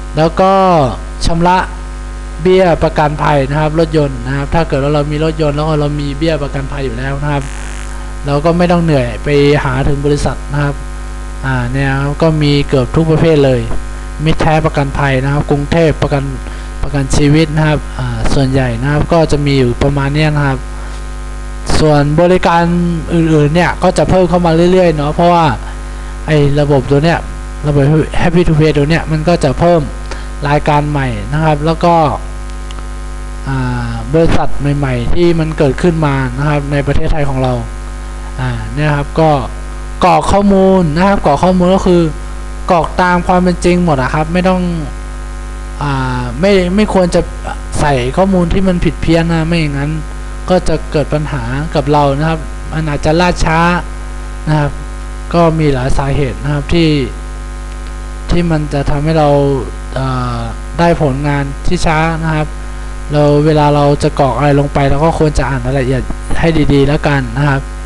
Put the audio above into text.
แล้วก็ชำระเบี้ยประกันภัยนะครับรถยนต์นะครับถ้าเกิดว่าเรามีรถยนต์แล้วก็เรามีเบี้ยประกันภัยอยู่แล้วนะครับเราก็ไม่ต้องเหนื่อยไปหาถึงบริษัทนะครับเนี่ยก็มีเกือบทุกประเภทเลยมิตรแท้ประกันภัยนะครับกรุงเทพประกันชีวิตนะครับส่วนใหญ่นะครับก็จะมีอยู่ประมาณนี้นะครับส่วนบริการอื่นๆเนี่ยก็จะเพิ่มเข้ามาเรื่อยๆเนาะเพราะว่าไอ้ระบบตัวเนี้ยระบบ Happy to Pay ตัวเนี้ยมันก็จะเพิ่มรายการใหม่นะครับแล้วก็บริษัทใหม่ๆที่มันเกิดขึ้นมานะครับในประเทศไทยของเราเนี่ยครับก็กรอกข้อมูลนะครับกรอกข้อมูลก็คือกรอกตามความเป็นจริงหมดนะครับไม่ต้องไม่ควรจะใส่ข้อมูลที่มันผิดเพี้ยนนะไม่อย่างนั้นก็จะเกิดปัญหากับเรานะครับมันอาจจะล่าช้านะครับก็มีหลายสาเหตุนะครับที่มันจะทำให้เราได้ผลงานที่ช้านะครับเวลาเราจะกรอกอะไรลงไปเราก็ควรจะอ่านรายละเอียดให้ดีๆแล้วกันนะครับ